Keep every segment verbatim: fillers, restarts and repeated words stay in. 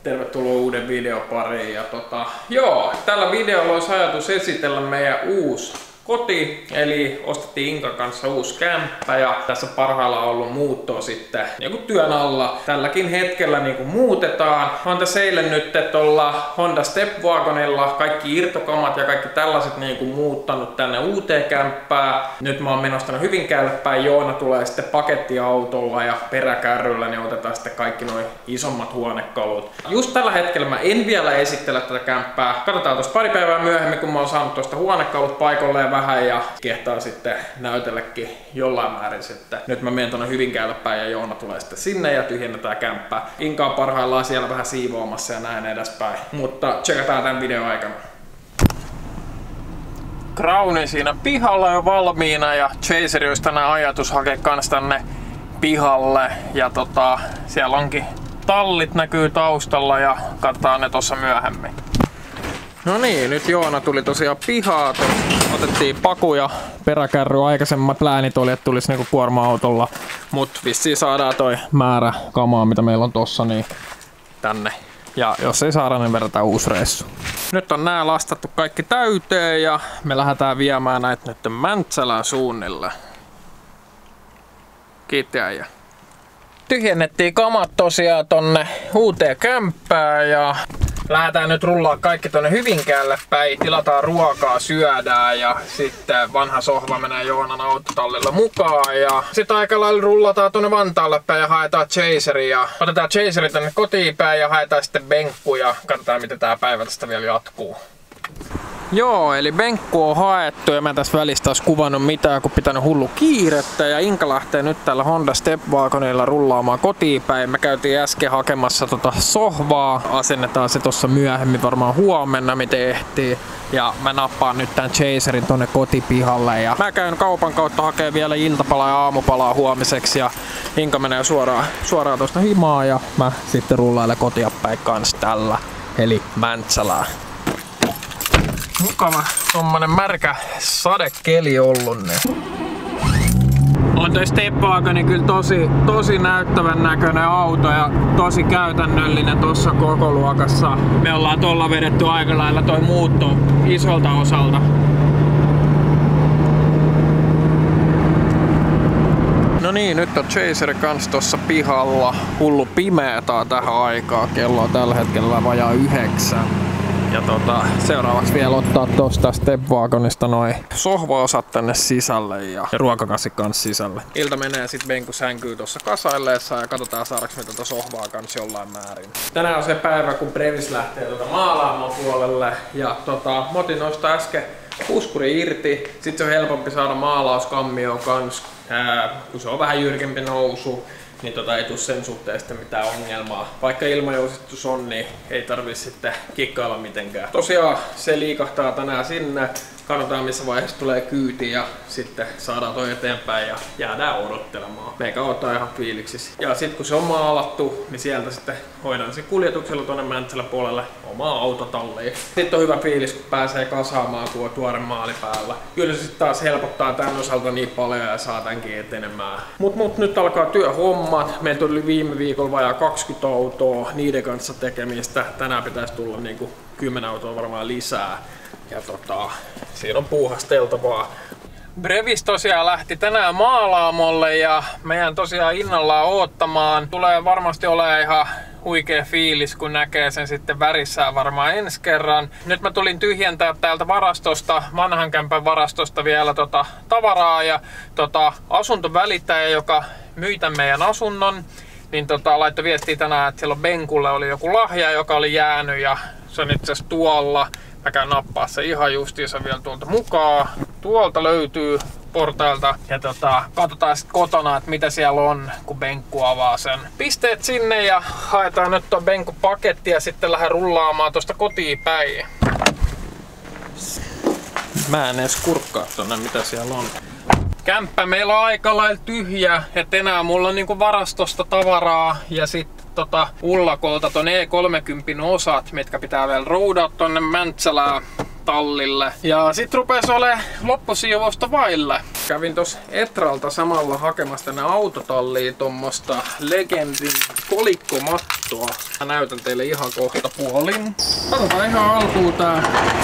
Tervetuloa uuden videon pariin. Ja tota, joo, tällä videolla olisi ajatus esitellä meidän uusi koti, eli ostettiin Inkan kanssa uusi kämppä ja tässä parhaillaan ollut muuttoa sitten niin työn alla. Tälläkin hetkellä niin kuin muutetaan. On tässä eilen nyt tuolla Honda Stepwagonilla kaikki irtokamat ja kaikki tällaiset niin kuin muuttanut tänne uuteen kämppään. Nyt mä oon menossa tänne Hyvinkäälle päin. Joona tulee sitten pakettiautolla ja peräkärryllä, niin otetaan sitten kaikki noin isommat huonekalut. Just tällä hetkellä mä en vielä esittele tätä kämppää. Katsotaan tuossa pari päivää myöhemmin, kun mä oon saanut tuosta huonekalut paikalleen vähän ja kehtaa sitten näytellekin jollain määrin sitten. Nyt mä menen tuonne Hyvinkäälle päin ja Joona tulee sitten sinne ja tyhjennetään kämppää. Inka on parhaillaan siellä vähän siivoamassa ja näin edespäin. Mutta tsekataan tämän videon aikana. Crowni siinä pihalla jo valmiina ja Chaseri olisi tänään ajatus hakea kans tänne pihalle. Ja tota, siellä onkin tallit näkyy taustalla ja katsotaan ne tossa myöhemmin. No niin, nyt Joona tuli tosiaan pihaa. Otettiin paku ja peräkärry. Aikaisemmat pläänit oli, että tulisi niinku kuorma-autolla. Mut vissiin saadaan toi määrä kamaa, mitä meillä on tossa, niin tänne. Ja jos ei saada, niin vedetään uusi reissu. Nyt on nää lastattu kaikki täyteen ja me lähdetään viemään näitä nyt Mäntsälän suunnille. Kiitti äijä. Tyhjennettiin kamat tosiaan tonne uuteen kämppään ja lähdetään nyt rullaa kaikki tonne Hyvinkäälle päin, tilataan ruokaa, syödään ja sitten vanha sohva menee Joonan autotallilla mukaan ja sitten aika lailla rullataan tonne Vantaalle päin ja haetaan Chaseri ja otetaan Chaseri tänne kotiin päin ja haetaan sitten benkku ja katsotaan miten tää päivä tästä vielä jatkuu. Joo, eli benkku on haettu ja mä tässä välissä taas kuvannut mitään, kun pitänyt hullu kiirettä ja Inka lähtee nyt tällä Honda Stepwagonilla rullaamaan kotiin päin. Me käytiin äsken hakemassa tota sohvaa, asennetaan se tossa myöhemmin varmaan huomenna miten ehtii. Ja mä nappaan nyt tän Chaserin tonne kotipihalle ja mä käyn kaupan kautta hakee vielä iltapalaa ja aamupalaa huomiseksi ja Inka menee suoraan, suoraan tosta himaa ja mä sitten rullailen kotia päin kans tällä, eli Mäntsälää. Mukava tommonen märkä sadekeli ollut. Niin. On toi Stepwagon kyllä tosi, tosi näyttävän näköinen auto ja tosi käytännöllinen tossa koko luokassa. Me ollaan tolla vedetty aika lailla toi muutto isolta osalta. No niin, nyt on Chaser kans tossa pihalla. Hullu pimeetaa tähän aikaan. Kello on tällä hetkellä vajaa yhdeksän. Ja tota, seuraavaksi vielä ottaa tosta Stepwagonista noin sohvaosat tänne sisälle ja, ja ruokakassi kans sisälle. Ilta menee sit benku sänkyy tossa kasailleessa ja katsotaan saadaanko me tätä sohvaa kans jollain määrin. Tänään on se päivä kun Brevis lähtee tuota maalaamaan puolelle ja tota, mä otin noista äsken puskuri irti. Sit se on helpompi saada maalauskammioon kans, ää, kun se on vähän jyrkempi nousu. Niin tota ei tuu sen suhteen sitten mitään ongelmaa. Vaikka ilmajousittus on, niin ei tarvii sitten kikkailla mitenkään. Tosiaan se liikahtaa tänään sinne. Katsotaan missä vaiheessa tulee kyyti ja sitten saadaan toi eteenpäin ja jäädään odottelemaan. Meikä ottaa ihan fiiliksissä. Ja sitten kun se on maalattu, niin sieltä sitten hoidan se kuljetuksella tuonne Mäntsälän puolelle omaa autotalliin. Sitten on hyvä fiilis kun pääsee kasaamaan tuo tuore maali päällä. Kyllä se sitten taas helpottaa tämän osalta niin paljon ja saa tämänkin etenemään. Mut, mut nyt alkaa työhommat. Meillä tuli viime viikolla vajaa kaksikymmentä autoa niiden kanssa tekemistä. Tänään pitäisi tulla niinku kymmenen autoa varmaan lisää. Ja tota, siinä on puuhasteltavaa. Brevis tosiaan lähti tänään maalaamolle ja meidän tosiaan innollaan oottamaan. Tulee varmasti olemaan ihan huikea fiilis, kun näkee sen sitten värissään varmaan ensi kerran. Nyt mä tulin tyhjentää täältä varastosta, vanhan kämpän varastosta vielä tota tavaraa ja tota asuntovälittäjä, joka myi tän meidän asunnon, niin tota laittoi viestiä tänään, että siellä benkulle oli joku lahja, joka oli jäänyt ja se on itse asiassa tuolla. Mä käyn nappaa se ihan justiinsa vielä tuolta mukaan. Tuolta löytyy portailta ja tota, katsotaan sitten kotona, että mitä siellä on, kun benkku avaa sen. Pisteet sinne ja haetaan nyt tuon benkun paketti ja sitten lähden rullaamaan tuosta kotiin päin. Mä en edes kurkkaa tonne, mitä siellä on. Kämppä meillä on aika lailla tyhjä, et enää mulla on niinku varastosta tavaraa ja sitten tota Ullakolta ton E kolmekymmentä osat, mitkä pitää vielä roudaa tonne Mäntsälään tallille. Ja sit rupes ole loppusiivousta vaille. Kävin tossa Etralta samalla hakemassa tänne autotalliin tommosta Legendin kolikkomattoa. Mä näytän teille ihan kohta puolin. Katsotaan ihan alkuun tää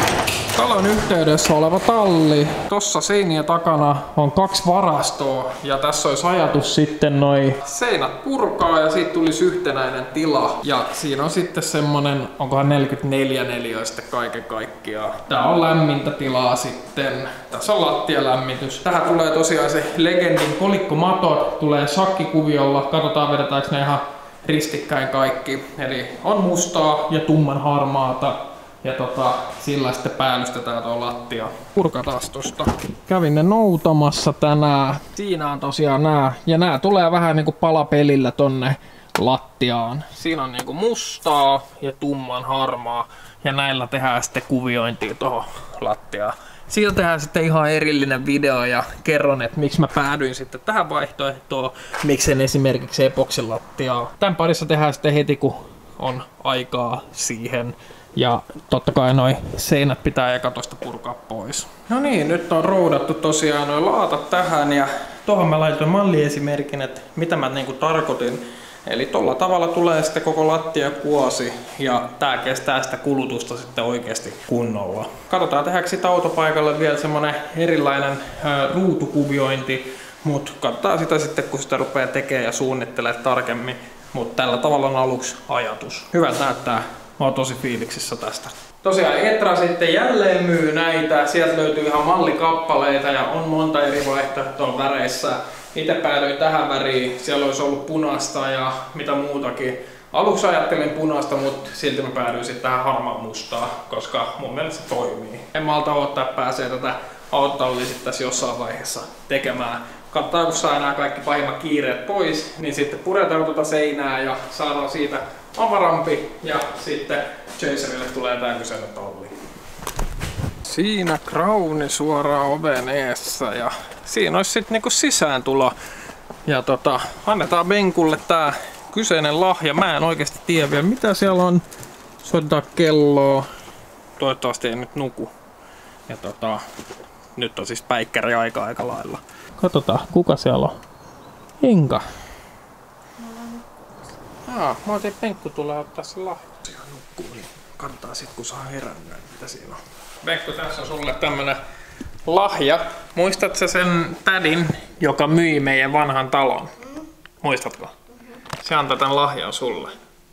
talon yhteydessä oleva talli. Tossa seinien takana on kaksi varastoa ja tässä olisi ajatus sitten noi seinät purkaa ja siitä tulisi yhtenäinen tila. Ja siinä on sitten semmonen, onkohan neljäkymmentäneljä neliöistä kaiken kaikkiaan. Tää on lämmintä tilaa sitten. Tässä on lattialämmitys. Tähän tulee tosiaan se Legendin kolikkomatot, tulee shakkikuviolla. Katsotaan vedetäänkö ne ihan ristikkäin kaikki. Eli on mustaa ja tumman harmaata. Ja tota, sillä sitten päällystetään tuo lattia. Purkataan tosta. Kävin ne noutamassa tänään. Siinä on tosiaan nää. Ja nää tulee vähän niinku palapelillä tonne lattiaan. Siinä on niinku mustaa ja tumman harmaa. Ja näillä tehdään sitten kuviointia tuohon lattiaan. Siitä tehdään sitten ihan erillinen video ja kerron, että miksi mä päädyin sitten tähän vaihtoehtoon. Miksen esimerkiksi epoksilattiaa. Tän parissa tehdään sitten heti, kun on aikaa siihen. Ja totta kai noi seinät pitää eka tosta purkaa pois. No niin, nyt on roudattu tosiaan noi laatat tähän ja tuohon mä laitoin malliesimerkin, että mitä mä niinku tarkoitin. Eli tolla tavalla tulee sitten koko lattia kuosi ja tää kestää sitä kulutusta sitten oikeasti kunnolla. Katsotaan tehdäänkö sit autopaikalle vielä semmonen erilainen ää, ruutukuviointi, mut katsotaan sitä sitten kun sitä rupeaa tekemään ja suunnittelee tarkemmin. Mut tällä tavalla on aluksi ajatus. Hyvältä näyttää. Mä oon tosi fiiliksissä tästä. Tosiaan Etra sitten jälleen myy näitä. Sieltä löytyy ihan mallikappaleita ja on monta eri vaihtoehtoa väreissä. Itse päädyin tähän väriin. Siellä olisi ollut punaista ja mitä muutakin. Aluksi ajattelin punaista, mutta silti mä päädyin sitten tähän harmaan mustaa, koska mun mielestä se toimii. En malta odottaa, että pääsee tätä autotallia sitten tässä jossain vaiheessa tekemään. Katsotaan, kun saa nämä kaikki pahimmat kiireet pois, niin sitten puretaan tuota seinää ja saadaan siitä avarampi ja sitten Chaserille tulee tää kyseinen talli. Siinä Crowni suoraan oven eessä ja siinä olisi sitten niinku sisääntulo. Ja tota, annetaan Benkulle tää kyseinen lahja. Mä en oikeasti tiedä vielä mitä siellä on. Soitetaan kelloa. Toivottavasti ei nyt nuku. Ja tota, nyt on siis päikkäri aika aika lailla. Katsotaan, kuka siellä on. Inka. Aa, mä otin Benkku tulee ottaa se lahja. Siellä nukkuu, niin katsotaan sit kun saa herännyt, mitä siinä on. Benkku, tässä on sulle tämmönen lahja. Muistatko sä sen tädin, joka myi meidän vanhan talon? Muistatko? Se antaa tän lahjan sulle.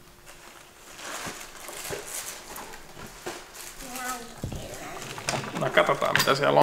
No katsotaan mitä siellä on.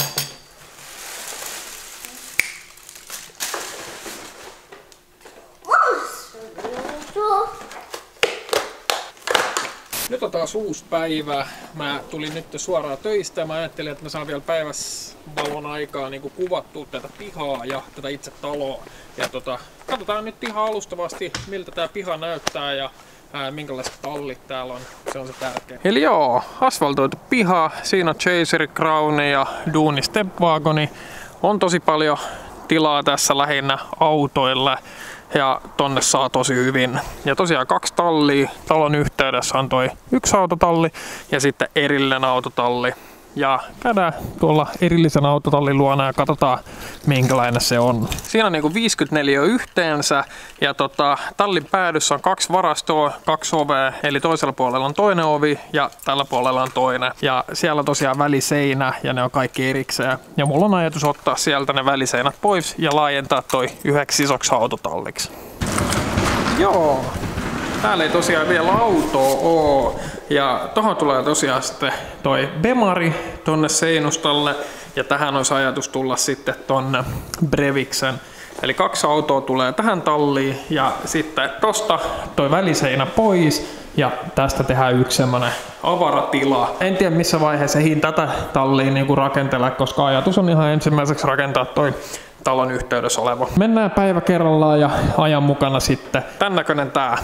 Nyt on taas uusi päivä. Mä tulin nyt suoraan töistä ja mä ajattelin, että mä saan vielä päiväsvalon aikaa niin kuvattua tätä pihaa ja tätä itse taloa. Ja tota, katsotaan nyt ihan alustavasti, miltä tää piha näyttää ja ää, minkälaiset tallit täällä on. Se on se tärkeä. Eli joo, asfaltoitu piha. Siinä on Chaser, Crowni ja Duuni Stepwagoni. On tosi paljon tilaa tässä lähinnä autoille. Ja tonne saa tosi hyvin. Ja tosiaan kaksi tallia. Talon yhteydessä on toi yksi autotalli ja sitten erillinen autotalli. Ja käydään tuolla erillisen autotallin luona ja katsotaan minkälainen se on. Siinä on niinku viisikymmentäneljä yhteensä ja tota, tallin päädyssä on kaksi varastoa, kaksi ovea. Eli toisella puolella on toinen ovi ja tällä puolella on toinen. Ja siellä on tosiaan väliseinä ja ne on kaikki erikseen. Ja mulla on ajatus ottaa sieltä ne väliseinät pois ja laajentaa toi yhdeksi isoksi autotalliksi. Joo. Täällä ei tosiaan vielä autoa oo. Ja tohon tulee tosiaan sitten toi Bemari tonne seinustalle. Ja tähän olisi ajatus tulla sitten tonne Breviksen. Eli kaksi autoa tulee tähän talliin ja sitten tosta toi väliseinä pois. Ja tästä tehdään yksi semmonen avaratila. En tiedä missä vaiheessa ehdin tätä tallia niinku rakentella, koska ajatus on ihan ensimmäiseksi rakentaa toi talon yhteydessä oleva. Mennään päivä kerrallaan ja ajan mukana sitten. Tän näköinen tää.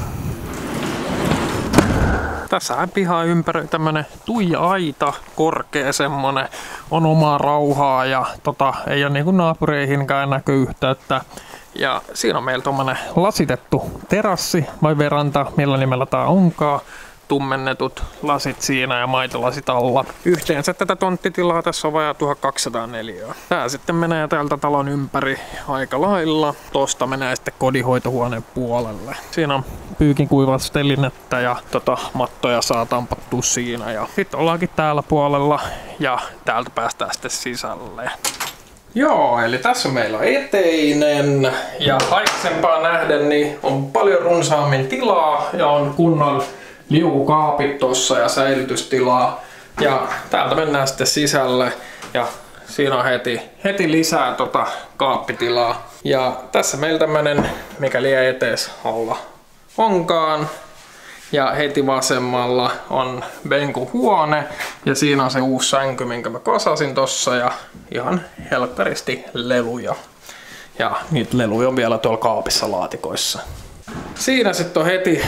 Tässähän pihaa ympäri tämmönen tuija-aita, korkea semmonen, on omaa rauhaa ja tota, ei ole niinku naapureihinkään näköyhteyttä. Ja siinä on meillä tommonen lasitettu terassi vai veranta, millä nimellä tää onkaan. tummennetut lasit siinä ja maitolasit alla. Yhteensä tätä tonttitilaa tässä on vajaa tuhatkaksisataa neliötä. Tää sitten menee täältä talon ympäri aika lailla. Tosta menee sitten kodinhoitohuoneen puolelle. Siinä on pyykin kuivastelinettä ja tota, mattoja saa tampattua siinä. Ja sitten ollaankin täällä puolella ja täältä päästään sitten sisälle. Joo, eli tässä meillä on eteinen ja aikaisempaan nähden niin on paljon runsaammin tilaa ja on kunnon liukukaapit tossa ja säilytystilaa. Ja täältä mennään sitten sisälle ja siinä on heti, heti lisää tota kaappitilaa. Ja tässä meillä tämmönen, mikä liian etees alla onkaan. Ja heti vasemmalla on benkuhuone ja siinä on se uusi sänky, minkä mä kasasin tossa ja ihan helkkaristi leluja. Ja niitä leluja on vielä tuolla kaapissa laatikoissa. Siinä sitten on heti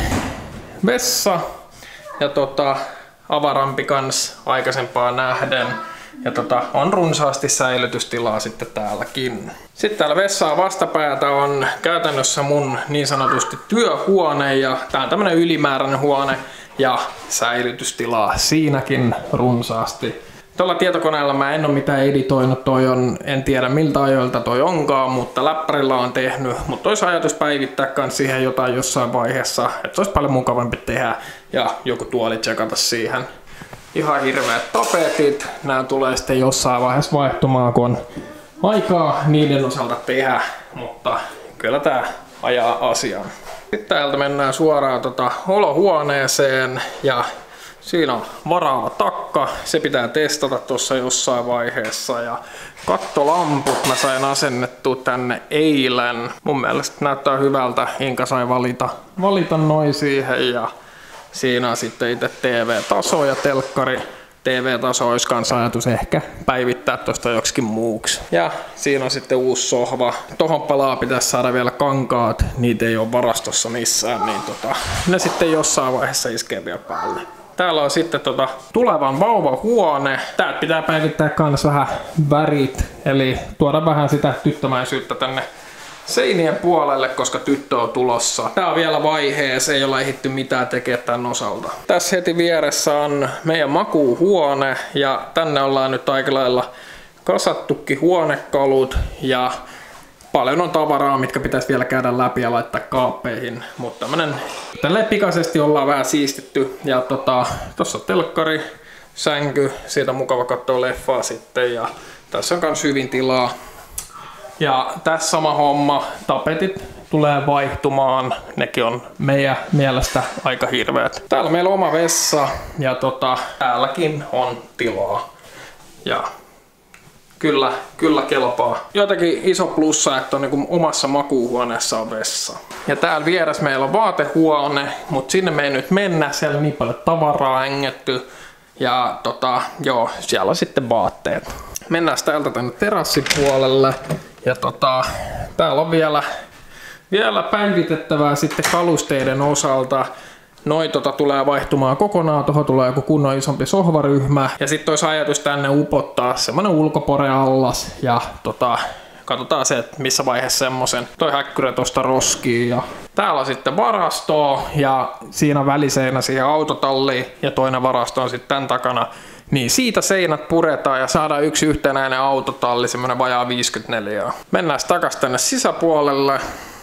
vessa ja tota, avarampi kans aikaisempaan nähden. Ja tota, on runsaasti säilytystilaa sitten täälläkin. Sitten täällä vessaa vastapäätä on käytännössä mun niin sanotusti työhuone ja tää on tämmönen ylimääräinen huone ja säilytystilaa siinäkin runsaasti. Tuolla tietokoneella mä en oo mitään editoinut, toi on, en tiedä miltä ajoilta toi onkaan, mutta läppärillä on tehnyt, mutta olisi ajatus päivittää kans siihen jotain jossain vaiheessa, että olisi paljon mukavampi tehdä ja joku tuoli tsekata siihen. Ihan hirveät tapetit. Nämä tulee sitten jossain vaiheessa vaihtumaan, kun on aikaa niiden osalta tehdä, mutta kyllä tää ajaa asiaa. Sitten täältä mennään suoraan tota olohuoneeseen ja siinä on varaava takka. Se pitää testata tuossa jossain vaiheessa ja kattolamput mä sain asennettua tänne eilen. Mun mielestä näyttää hyvältä. Inka sai valita, valita noin siihen ja siinä on sitten itse T V-taso ja telkkari. T V-taso olisi kans ajatus ehkä päivittää tosta joksikin muuksi. Ja siinä on sitten uusi sohva. Tohon palaa pitäisi saada vielä kankaat. Niitä ei ole varastossa missään, niin tota, ne sitten jossain vaiheessa iskee vielä päälle. Täällä on sitten tota tulevan vauvahuone. Täältä pitää päivittää kans vähän värit. Eli tuoda vähän sitä tyttömäisyyttä tänne seinien puolelle, koska tyttö on tulossa. Tää on vielä vaiheessa, ei olla ehditty mitään tekemään tämän osalta. Tässä heti vieressä on meidän makuuhuone ja tänne ollaan nyt aika lailla kasattukin huonekalut ja paljon on tavaraa, mitkä pitäisi vielä käydä läpi ja laittaa kaappeihin, mutta tämmönen tälleen pikaisesti ollaan vähän siistitty ja tota, tossa on telkkari, sänky, siitä on mukava katsoa leffaa sitten ja tässä on kans hyvin tilaa. Ja tässä sama homma, tapetit tulee vaihtumaan, nekin on meidän mielestä aika hirveät. Täällä meillä on oma vessa ja tota, täälläkin on tilaa. Ja kyllä, kyllä kelpaa. Jotenkin iso plussa, että on niin omassa makuuhuoneessa on vessa. Ja täällä vieressä meillä on vaatehuone, mutta sinne me ei nyt mennä, siellä on niin paljon tavaraa hengetty. Ja tota, joo, siellä on sitten vaatteet. Mennään täältä tänne terassipuolelle. Ja tota, täällä on vielä, vielä päivitettävää sitten kalusteiden osalta. Noi tota tulee vaihtumaan kokonaan, tuohon tulee joku kunnon isompi sohvaryhmä. Ja sitten olisi ajatus tänne upottaa semmonen ulkoporeallas. Ja tota, katsotaan se, että missä vaiheessa semmosen. Toi häkkyrä tosta roskii. Ja täällä on sitten varastoa ja siinä väliseinä siihen autotalliin. Ja toinen varasto on sitten tän takana. Niin siitä seinät puretaan ja saadaan yksi yhtenäinen autotalli, semmonen vajaa viisikymmentäneljä. Mennään takas tänne sisäpuolelle.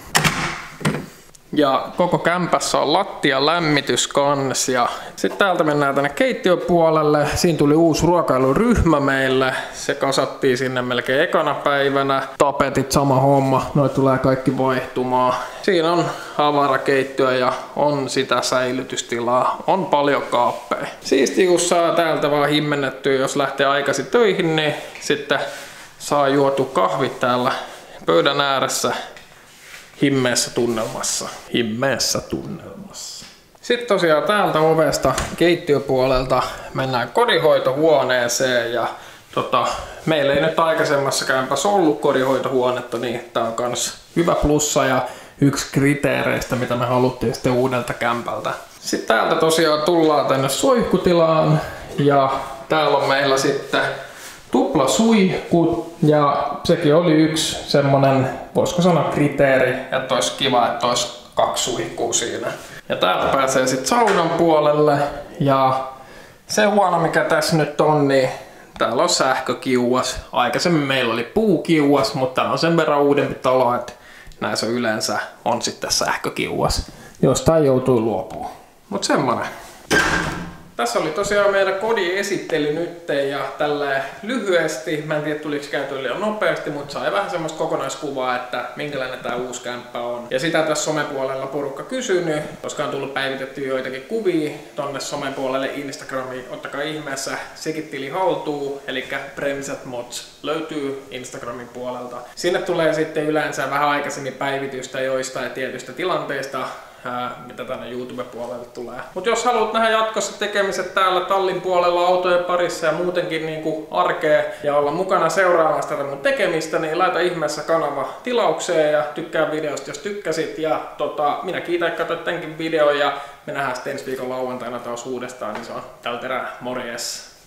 Ja koko kämpässä on lattia lämmitys kans. Ja sitten täältä mennään tänne keittiöpuolelle. Siinä tuli uusi ruokailuryhmä meille. Se kasattiin sinne melkein ekana päivänä. Tapetit sama homma. Noit tulee kaikki vaihtumaan. Siinä on avarakeittiö ja on sitä säilytystilaa. On paljon kaappeja. Siistiä kun saa täältä vaan himmennettyä, jos lähtee aikaisin töihin, niin sitten saa juotu kahvit täällä pöydän ääressä. Himmeessä tunnelmassa. Himmeessä tunnelmassa. Sitten tosiaan täältä ovesta keittiöpuolelta mennään kodinhoitohuoneeseen ja tota, meillä ei nyt aikaisemmassa kämpässä ollut kodinhoitohuonetta, niin tää on kans hyvä plussa ja yksi kriteereistä, mitä me haluttiin sitten uudelta kämpältä. Sitten täältä tosiaan tullaan tänne suihkutilaan ja täällä on meillä sitten tupla suihku ja sekin oli yksi semmonen, voisiko sanoa kriteeri, että olisi kiva, että olisi kaksi suihkua siinä. Ja täältä pääsee sitten saunan puolelle. Ja se huono mikä tässä nyt on, niin täällä on sähkökiuas. Aikaisemmin meillä oli puukiuas, mutta tää on sen verran uudempi talo, että näissä yleensä on sitten sähkökiuas. Jostain joutuu luopumaan. Mut semmonen. Tässä oli tosiaan meidän kodin esittely nyt ja tällä lyhyesti. Mä en tiedä tuliko käytyä liian nopeasti, mutta sai vähän semmoista kokonaiskuvaa, että minkälainen tää uusi kämppä on. Ja sitä tässä somepuolella porukka kysynyt, koska on tullut päivitetty joitakin kuvia tonne somepuolelle Instagramiin. Ottakaa ihmeessä sekin tili haltuun, eli Bremset Mods löytyy Instagramin puolelta. Sinne tulee sitten yleensä vähän aikaisemmin päivitystä joistain tietystä tilanteista, Ää, mitä tänne YouTube-puolelle tulee. Mut jos haluat nähdä jatkossa tekemiset täällä tallin puolella autojen parissa ja muutenkin niinku arkea ja olla mukana seuraamassa tätä mun tekemistä, niin laita ihmeessä kanava tilaukseen ja tykkää videosta jos tykkäsit. Ja tota, minä kiitän, että katsoit tämänkin videon ja me nähdään sitten ensi viikon lauantaina taas uudestaan, niin se on tältä erää morjes!